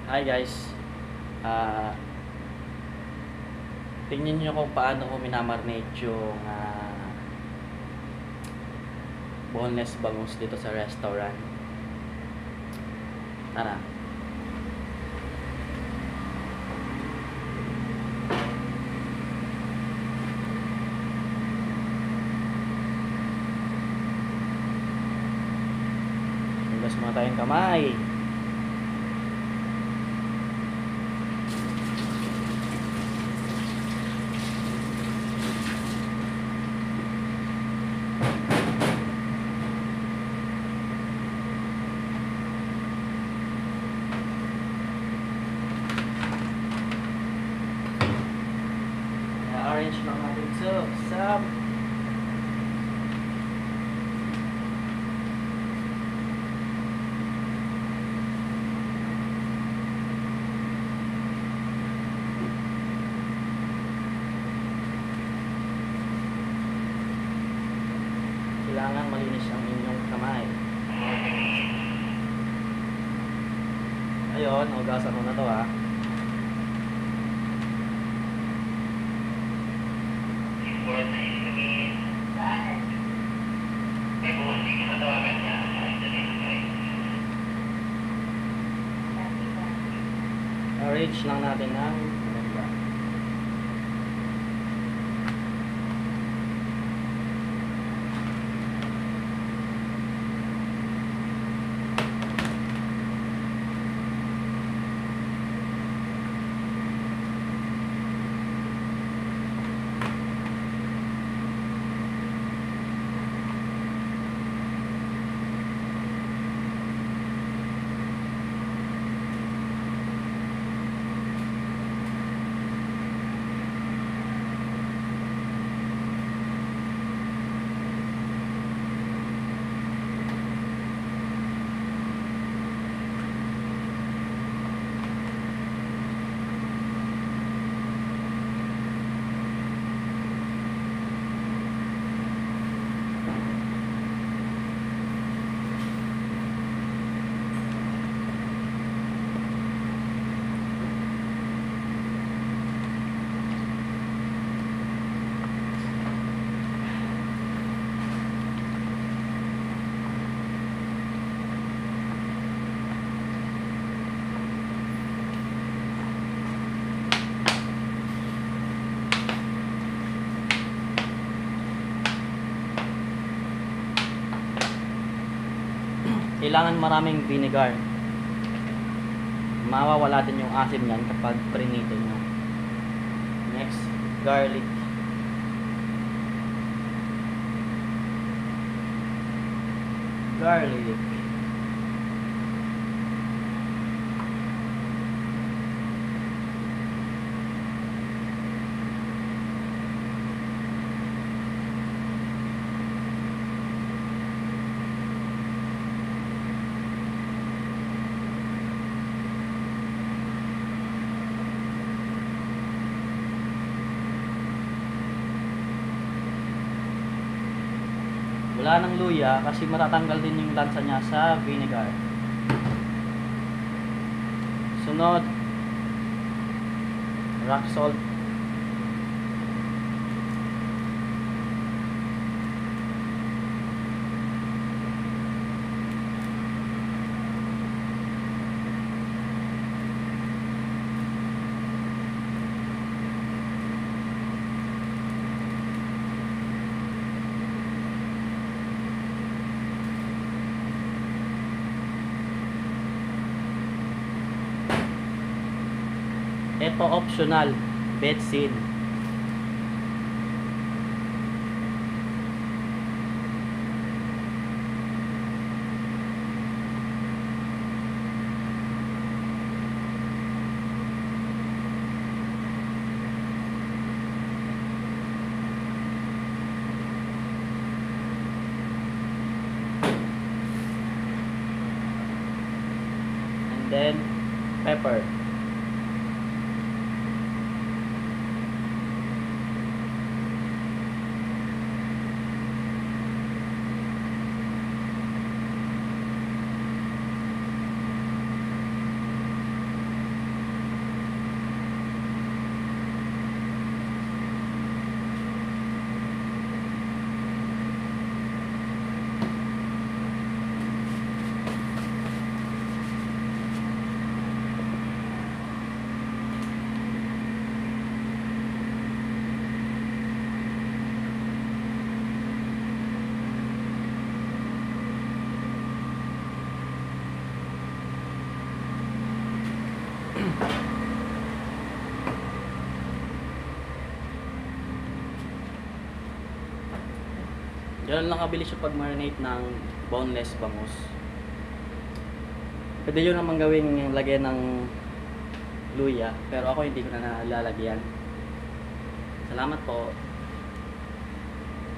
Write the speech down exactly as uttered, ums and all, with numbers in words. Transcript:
Hi guys, ah tingnan niyo kung paano ko minamarinate yung ah, boneless bangus dito sa restaurant. Tara. Hugas muna tayong kamay. I-arrange lang natin so sa kailangan malinis ang inyong kamay. Ayun, hugasan mo na to ha. Arrange lang natin ng maganda. Kailangan maraming vinegar. Mawawala din yung asim niyan kapag prinito nyo. Next, garlic. Garlic. Wala ng luya kasi matatanggal din yung lansa niya sa vinegar. Sunod, rock salt. Ito optional, betsin. And then pepper. Ganun lang kabilis yung pag-marinate ng boneless bangus. Pwede yun naman gawing lagyan ng luya, pero ako hindi ko na nalalagyan. Salamat po.